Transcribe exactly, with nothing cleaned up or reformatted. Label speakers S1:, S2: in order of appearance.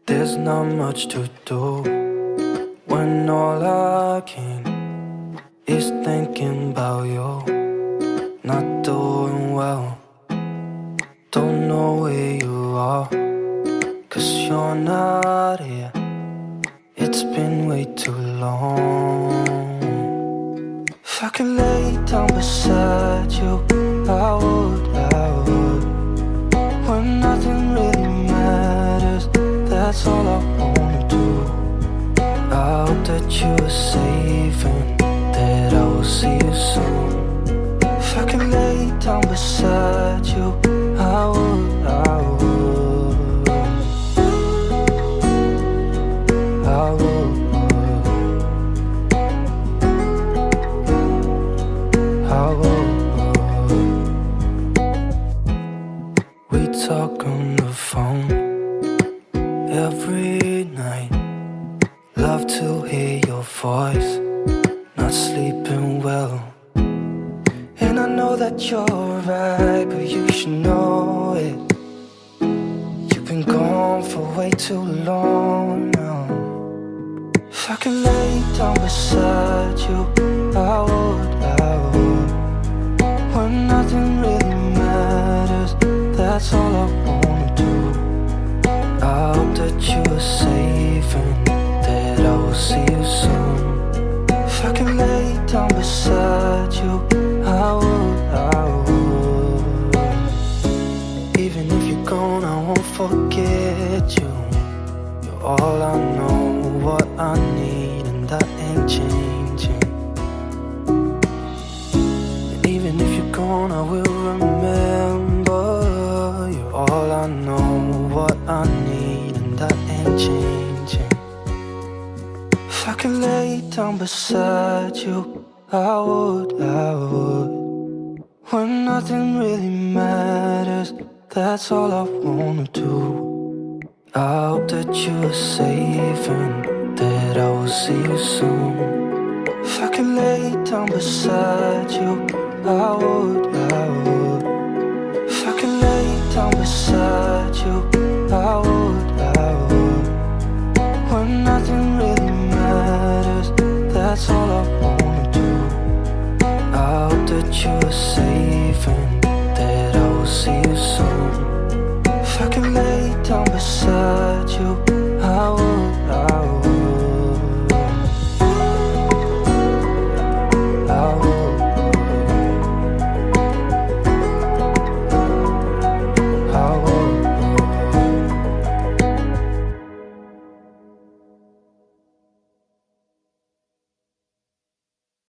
S1: There's not much to do when all I can is thinking about you. Not doing well, don't know where you are, 'cause you're not here. It's been way too long. If I could lay down beside you, I would, I would. When nothing really matters, that's all I wanna do. I hope that you are safe and that I will see you soon. If I could lay down beside you, I would, I would. I would. I would. We talk on the phone every night. Love to hear your voice. Not sleeping well, and I know that you're right, but you should know it. You've been gone for way too long now. If I could lay down beside you, I would, I would. When nothing really matters, that's all I wanna do. I hope that you are safe and that I will see you soon. If I can lay down beside you, I would, I would. Even if you're gone, I won't forget you. You're all I know, what I need, and that ain't changing. And even if you're gone, I will remember. You're all I know, what I need, and that ain't changing. If I could lay down beside you, I would, I would. When nothing really matters, that's all I wanna do. I hope that you are safe and that I will see you soon. If I could lay down beside you, I would, I would. If I could lay down beside you, I would, I would. When nothing really matters, that's all I wanna do. I hope that you are safe and that I will see you soon. If I could lay down beside you,